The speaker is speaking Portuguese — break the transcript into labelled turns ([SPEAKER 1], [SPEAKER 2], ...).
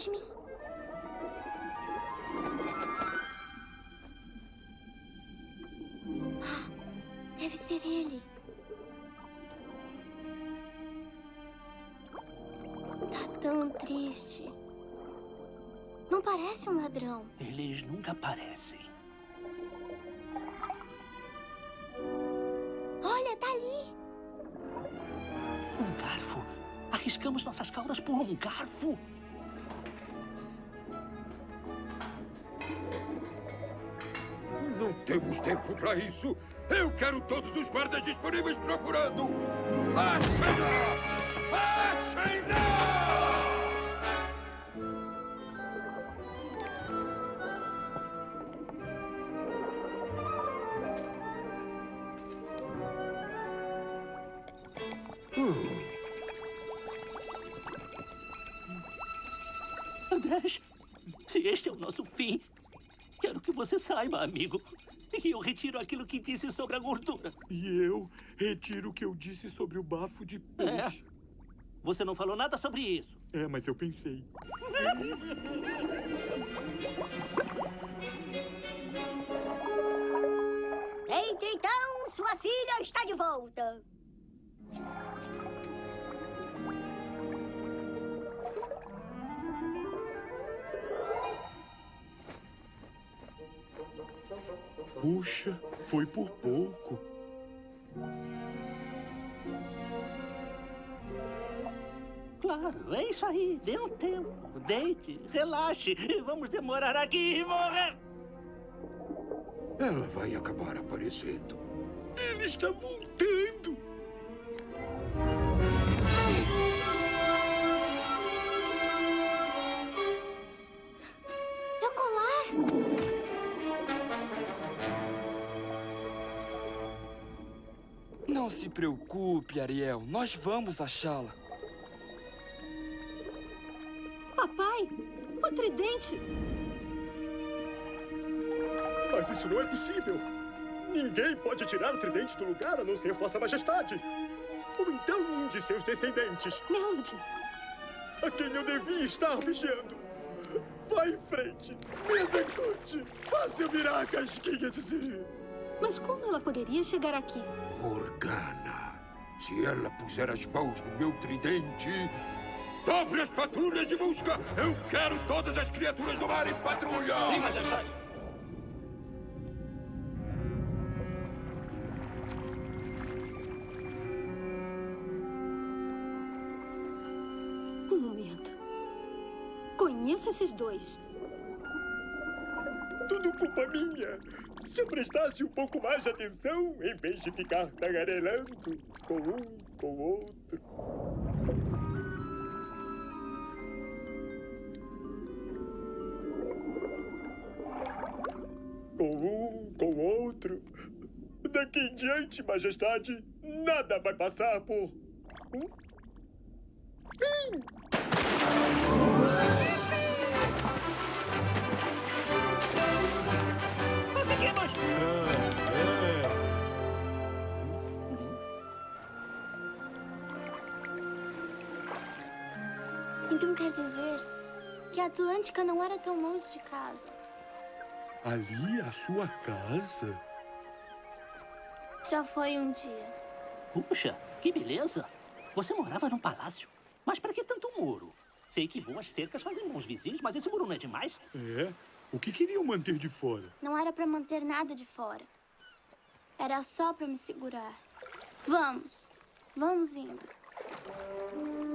[SPEAKER 1] atrás de mim. Deve ser ele. Tá tão triste. Não parece um ladrão.
[SPEAKER 2] Eles nunca parecem.
[SPEAKER 1] Olha, tá ali.
[SPEAKER 2] Um garfo. Arriscamos nossas caudas por um garfo.
[SPEAKER 3] Não temos tempo para isso. Eu quero todos os guardas disponíveis procurando. Achem-na! Achem-na!
[SPEAKER 2] Andrés, se este é o nosso fim, quero que você saiba, amigo, que eu retiro aquilo que disse sobre a gordura.
[SPEAKER 4] E eu retiro o que eu disse sobre o bafo de peixe.
[SPEAKER 2] Você não falou nada sobre isso.
[SPEAKER 4] Mas eu pensei.
[SPEAKER 5] Entre então, sua filha está de volta.
[SPEAKER 4] Puxa, foi por pouco.
[SPEAKER 2] Claro, é isso aí. Dê um tempo. Deite, relaxe. Vamos demorar aqui e morrer.
[SPEAKER 3] Ela vai acabar aparecendo.
[SPEAKER 4] Ele está voltando.
[SPEAKER 1] Meu colar.
[SPEAKER 6] Não se preocupe, Ariel. Nós vamos achá-la.
[SPEAKER 7] Papai, o tridente.
[SPEAKER 4] Mas isso não é possível. Ninguém pode tirar o tridente do lugar a não ser Vossa Majestade. Ou então um de seus descendentes.
[SPEAKER 7] Melody.
[SPEAKER 4] A quem eu devia estar vigiando. Vá em frente. Me execute. Faça eu virar a casquinha de siri.
[SPEAKER 7] Mas como ela poderia chegar aqui?
[SPEAKER 3] Morgana, se ela puser as mãos no meu tridente, dobre as patrulhas de busca! Eu quero todas as criaturas do mar em patrulha!
[SPEAKER 2] Sim, Majestade.
[SPEAKER 7] Um momento. Conheço esses dois.
[SPEAKER 4] Tudo culpa minha. Se eu prestasse um pouco mais de atenção, em vez de ficar tagarelando com um, com o outro. Com um, com o outro. Daqui em diante, Majestade, nada vai passar por...
[SPEAKER 2] Conseguimos!
[SPEAKER 1] Então quer dizer que a Atlântica não era tão longe de casa.
[SPEAKER 4] Ali, a sua casa?
[SPEAKER 1] Já foi um dia.
[SPEAKER 2] Puxa, que beleza! Você morava num palácio. Mas para que tanto muro? Sei que boas cercas fazem bons vizinhos, mas esse muro não é demais?
[SPEAKER 4] O que queriam manter de fora?
[SPEAKER 1] Não era pra manter nada de fora. Era só pra me segurar. Vamos. Vamos indo.